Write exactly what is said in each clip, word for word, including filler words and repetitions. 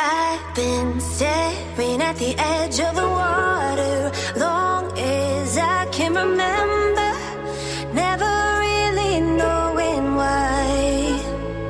I've been staring at the edge of the water long as I can remember, never really knowing why.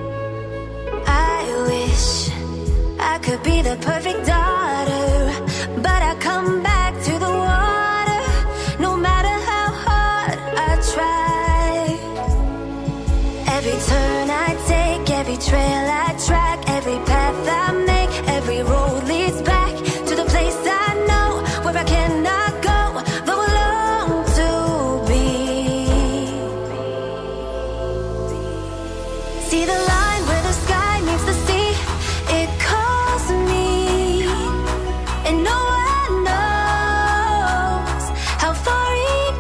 I wish I could be the perfect daughter, but I come back to the water no matter how hard I try. Every turn I take, every trail I track, every path I make, every road leads back to the place I know where I cannot go, though I long to be. See the line where the sky meets the sea, it calls me, and no one knows how far it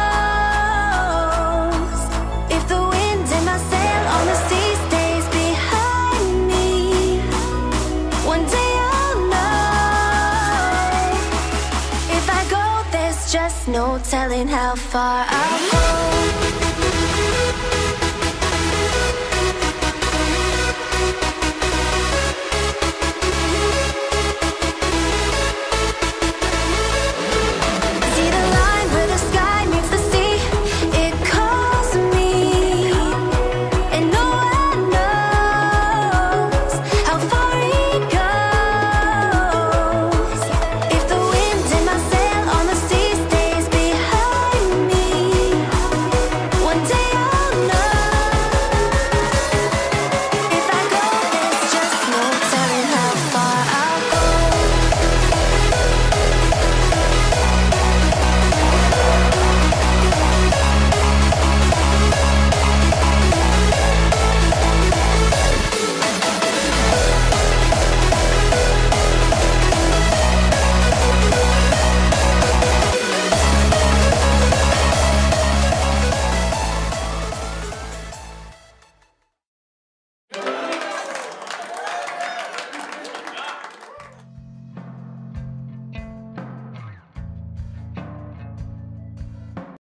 goes. If the wind in my sail on the sea stays behind me, one day I'll know. If I go, there's just no telling how far I'll go.